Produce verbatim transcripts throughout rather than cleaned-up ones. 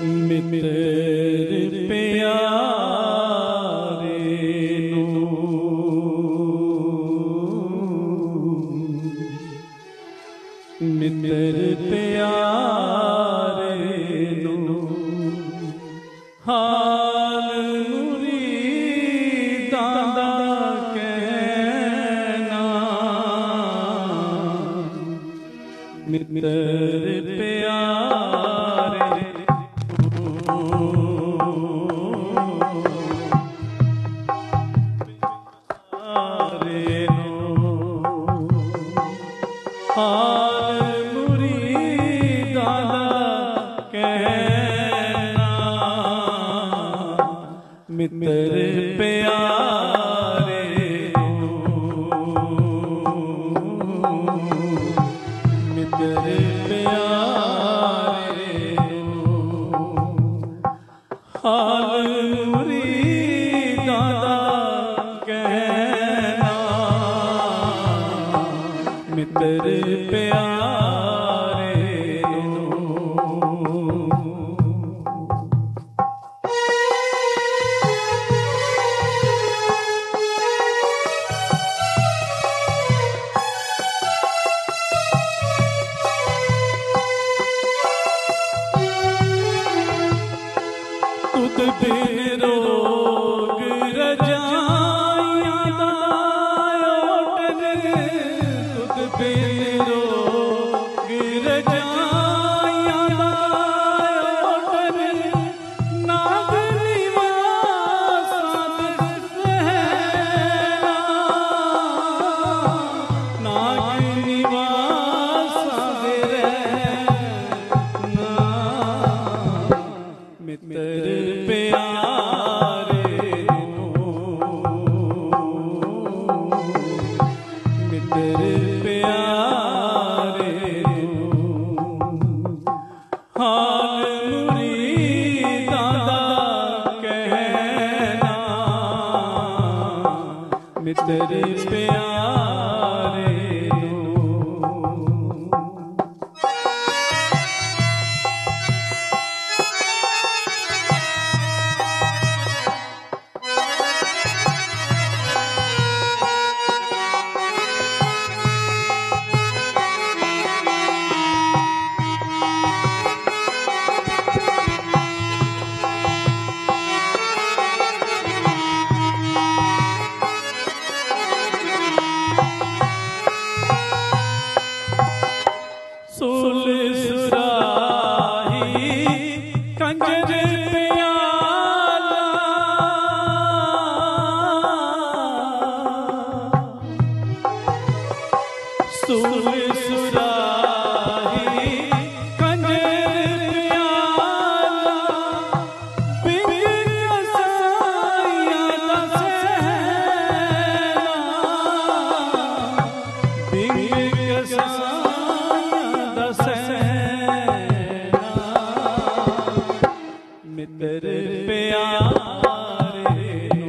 मित्र प्यारे नो मित्र प्यारे नो हाल मुरीदा दा कहना मित्र प्यारे हाल मुरीदा दा कहना मित्र प्यारे मित्र प्यारे हाल मुरीदा दा कहना मित्र प्यारे तुद बिन रोग रजाइयां दा ओटन तुद बिन रोग रजाइयां दा ओटन नाग निवासा रहना नाग निवासा रहना मित्र प्यारे मित्र प्यारे हाल मुरीदा दा कहना मित्र प्यारे सुल सुराही कंजर प्याला सुल सुराही कंजर प्याला बिन कसाइयां दा सहना बिन कसाइयां मित्र प्यारे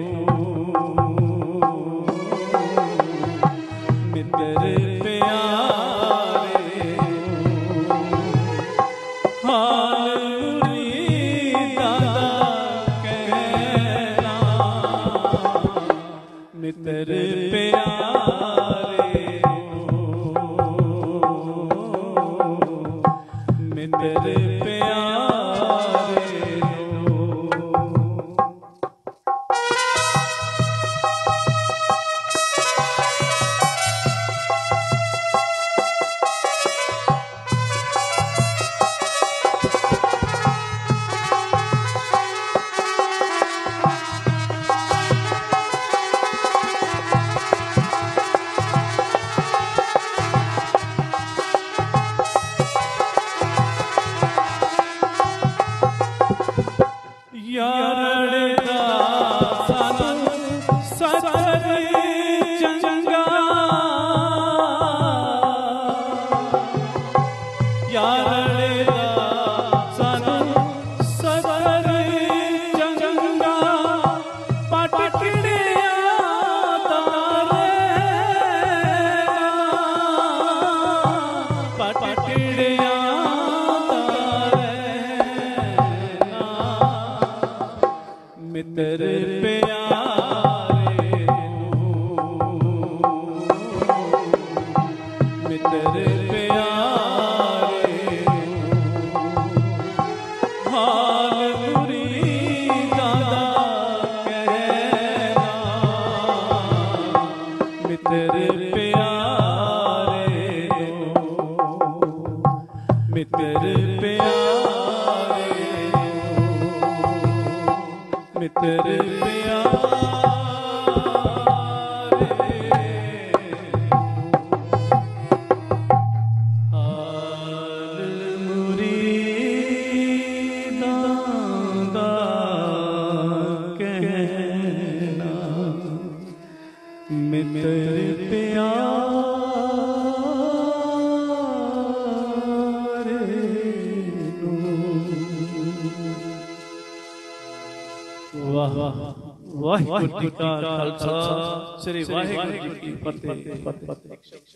मित्र प्यारे हाल मुरीदा दा कहना मित्र प्यारे मित्र प्यारे मित्र प्यारे मित्र प्यारे हाल मुरीदा दा कहना मित्र प्यारे मित्र प्यारे मित्र वाह वाह वाह जी का खालसा श्री वाहिगुरू जी की फतेह।